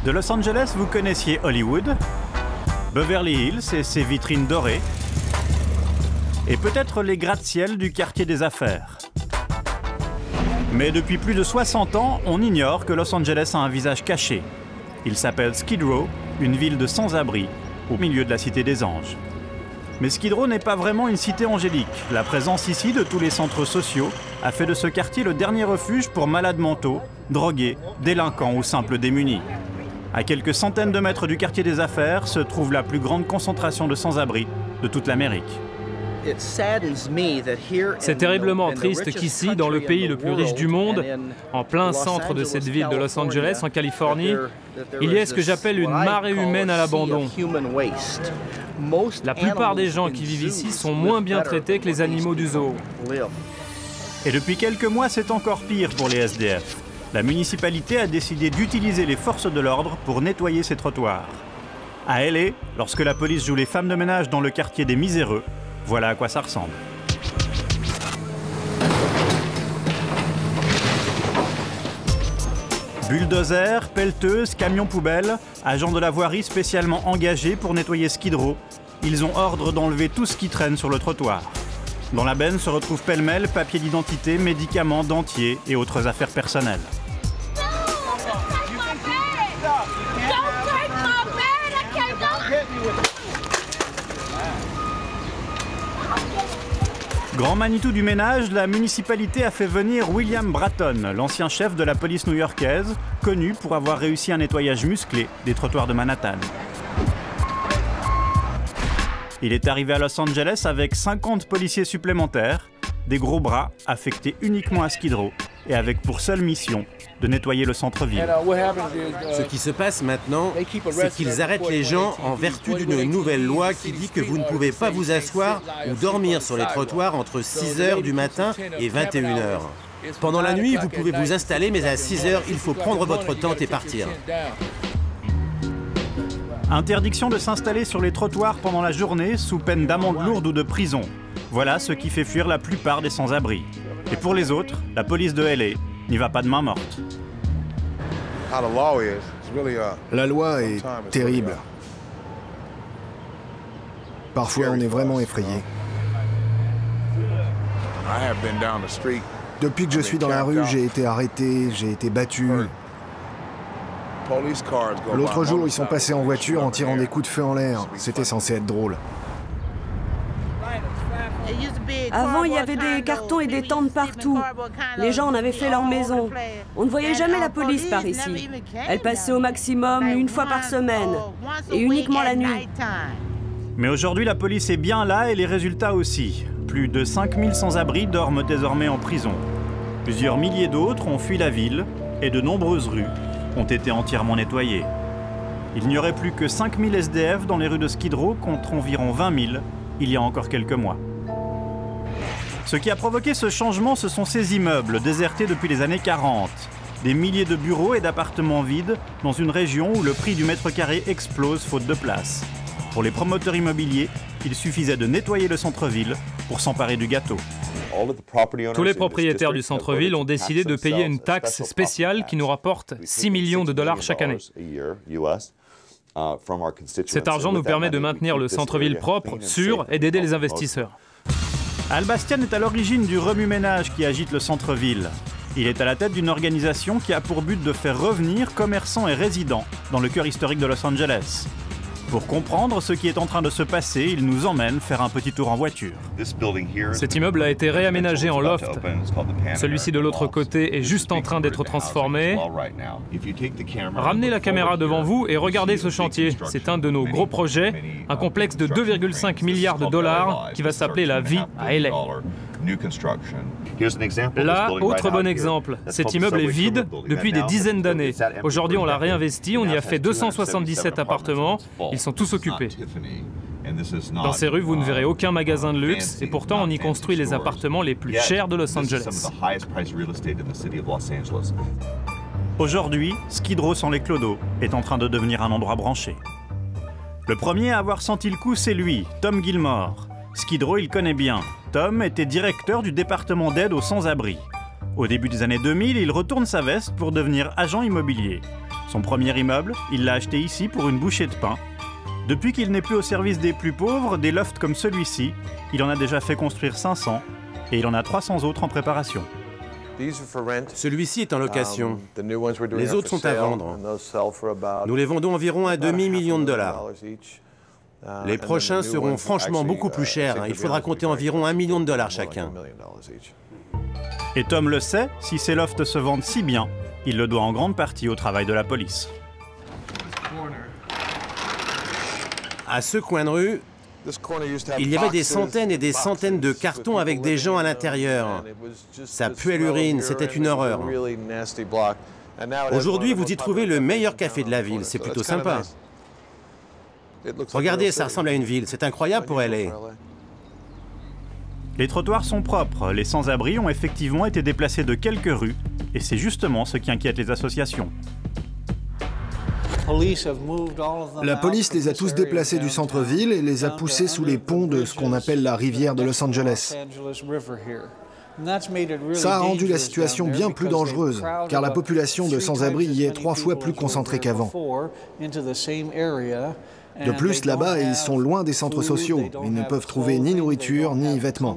De Los Angeles, vous connaissiez Hollywood, Beverly Hills et ses vitrines dorées, et peut-être les gratte-ciel du quartier des affaires. Mais depuis plus de 60 ans, on ignore que Los Angeles a un visage caché. Il s'appelle Skid Row, une ville de sans-abri, au milieu de la Cité des Anges. Mais Skid Row n'est pas vraiment une cité angélique. La présence ici de tous les centres sociaux a fait de ce quartier le dernier refuge pour malades mentaux, drogués, délinquants ou simples démunis. À quelques centaines de mètres du quartier des affaires se trouve la plus grande concentration de sans-abri de toute l'Amérique. C'est terriblement triste qu'ici, dans le pays le plus riche du monde, en plein centre de cette ville de Los Angeles, en Californie, il y ait ce que j'appelle une marée humaine à l'abandon. La plupart des gens qui vivent ici sont moins bien traités que les animaux du zoo. Et depuis quelques mois, c'est encore pire pour les SDF. La municipalité a décidé d'utiliser les forces de l'ordre pour nettoyer ces trottoirs. À LA, lorsque la police joue les femmes de ménage dans le quartier des miséreux, voilà à quoi ça ressemble. Bulldozers, pelleteuses, camions poubelles, agents de la voirie spécialement engagés pour nettoyer Skid Row, ils ont ordre d'enlever tout ce qui traîne sur le trottoir. Dans la benne se retrouvent pêle-mêle papiers d'identité, médicaments, dentiers et autres affaires personnelles. Grand Manitou du ménage, la municipalité a fait venir William Bratton, l'ancien chef de la police new-yorkaise, connu pour avoir réussi un nettoyage musclé des trottoirs de Manhattan. Il est arrivé à Los Angeles avec 50 policiers supplémentaires, des gros bras affectés uniquement à Skid Row et avec pour seule mission de nettoyer le centre-ville. Ce qui se passe maintenant, c'est qu'ils arrêtent les gens en vertu d'une nouvelle loi qui dit que vous ne pouvez pas vous asseoir ou dormir sur les trottoirs entre 6 h du matin et 21 h. Pendant la nuit, vous pouvez vous installer, mais à 6 h, il faut prendre votre tente et partir. Interdiction de s'installer sur les trottoirs pendant la journée sous peine d'amende lourde ou de prison. Voilà ce qui fait fuir la plupart des sans-abri. Et pour les autres, la police de LA n'y va pas de main morte. La loi est terrible. Parfois, on est vraiment effrayé. Depuis que je suis dans la rue, j'ai été arrêté, j'ai été battu. L'autre jour, ils sont passés en voiture en tirant des coups de feu en l'air. C'était censé être drôle. Avant, il y avait des cartons et des tentes partout. Les gens en avaient fait leur maison. On ne voyait jamais la police par ici. Elle passait au maximum une fois par semaine, et uniquement la nuit. Mais aujourd'hui, la police est bien là et les résultats aussi. Plus de 5000 sans-abri dorment désormais en prison. Plusieurs milliers d'autres ont fui la ville et de nombreuses rues ont été entièrement nettoyées. Il n'y aurait plus que 5000 SDF dans les rues de Skid Row contre environ 20 000 il y a encore quelques mois. Ce qui a provoqué ce changement, ce sont ces immeubles désertés depuis les années 40. Des milliers de bureaux et d'appartements vides dans une région où le prix du mètre carré explose faute de place. Pour les promoteurs immobiliers, il suffisait de nettoyer le centre-ville pour s'emparer du gâteau. Tous les propriétaires du centre-ville ont décidé de payer une taxe spéciale qui nous rapporte 6 millions de dollars chaque année. Cet argent nous permet de maintenir le centre-ville propre, sûr et d'aider les investisseurs. Al Bastian est à l'origine du remue-ménage qui agite le centre-ville. Il est à la tête d'une organisation qui a pour but de faire revenir commerçants et résidents dans le cœur historique de Los Angeles. Pour comprendre ce qui est en train de se passer, il nous emmène faire un petit tour en voiture. Cet immeuble a été réaménagé en loft. Celui-ci de l'autre côté est juste en train d'être transformé. Ramenez la caméra devant vous et regardez ce chantier. C'est un de nos gros projets, un complexe de 2,5 milliards de dollars qui va s'appeler la vie à LA. Là, autre bon exemple. Cet immeuble est vide depuis des dizaines d'années. Aujourd'hui, on l'a réinvesti, on y a fait 277 appartements. Ils sont tous occupés. Dans ces rues, vous ne verrez aucun magasin de luxe, et pourtant on y construit les appartements les plus chers de Los Angeles. Aujourd'hui, Skid Row sans les clodos est en train de devenir un endroit branché. Le premier à avoir senti le coup, c'est lui, Tom Gilmore. Skid Row, il connaît bien. Tom était directeur du département d'aide aux sans-abri. Au début des années 2000, il retourne sa veste pour devenir agent immobilier. Son premier immeuble, il l'a acheté ici pour une bouchée de pain. Depuis qu'il n'est plus au service des plus pauvres, des lofts comme celui-ci, il en a déjà fait construire 500 et il en a 300 autres en préparation. Celui-ci est en location. Les autres sont à vendre. Nous les vendons environ à $2,5 millions. Les prochains seront franchement beaucoup plus chers. Il faudra compter environ $1 million chacun. Et Tom le sait, si ces lofts se vendent si bien, il le doit en grande partie au travail de la police. À ce coin de rue, il y avait des centaines et des centaines de cartons avec des gens à l'intérieur. Ça puait l'urine, c'était une horreur. Aujourd'hui, vous y trouvez le meilleur café de la ville, c'est plutôt sympa. Regardez, ça ressemble à une ville, c'est incroyable pour LA. Les trottoirs sont propres, les sans-abri ont effectivement été déplacés de quelques rues, et c'est justement ce qui inquiète les associations. La police les a tous déplacés du centre-ville et les a poussés sous les ponts de ce qu'on appelle la rivière de Los Angeles. Ça a rendu la situation bien plus dangereuse, car la population de sans-abri y est 3 fois plus concentrée qu'avant. De plus, là-bas, ils sont loin des centres sociaux. Ils ne peuvent trouver ni nourriture, ni vêtements.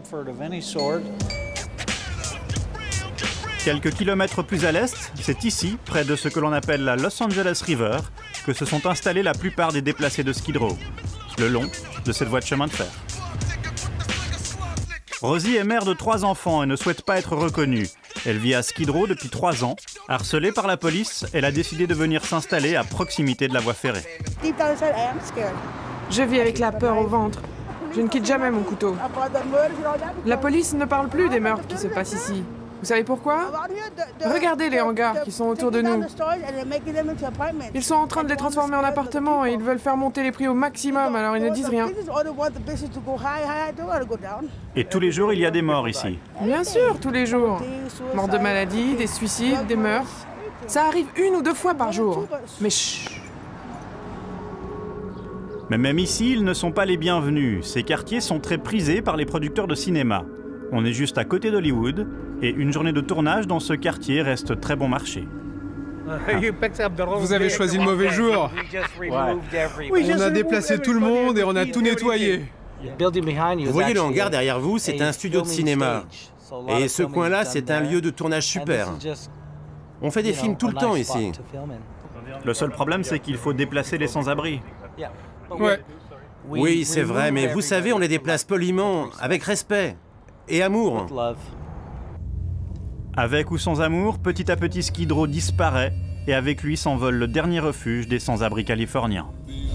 Quelques kilomètres plus à l'est, c'est ici, près de ce que l'on appelle la Los Angeles River, que se sont installés la plupart des déplacés de Skid Row, le long de cette voie de chemin de fer. Rosie est mère de 3 enfants et ne souhaite pas être reconnue. Elle vit à Skid Row depuis 3 ans. Harcelée par la police, elle a décidé de venir s'installer à proximité de la voie ferrée. Je vis avec la peur au ventre. Je ne quitte jamais mon couteau. La police ne parle plus des meurtres qui se passent ici. Vous savez pourquoi? Regardez les hangars qui sont autour de nous. Ils sont en train de les transformer en appartements et ils veulent faire monter les prix au maximum, alors ils ne disent rien. Et tous les jours, il y a des morts ici. Bien sûr, tous les jours. Morts de maladie, des suicides, des meurtres. Ça arrive 1 ou 2 fois par jour. Mais chut! Mais même ici, ils ne sont pas les bienvenus. Ces quartiers sont très prisés par les producteurs de cinéma. On est juste à côté d'Hollywood, et une journée de tournage dans ce quartier reste très bon marché. Vous avez choisi le mauvais jour. On a déplacé tout le monde et on a tout nettoyé. Vous voyez le hangar derrière vous, c'est un studio de cinéma. Et ce coin-là, c'est un lieu de tournage super. On fait des films tout le temps ici. Le seul problème, c'est qu'il faut déplacer les sans-abri. Ouais. Oui, c'est vrai, mais vous savez, on les déplace poliment, avec respect et amour. Avec ou sans amour, petit à petit Skid Row disparaît, et avec lui s'envole le dernier refuge des sans-abri californiens.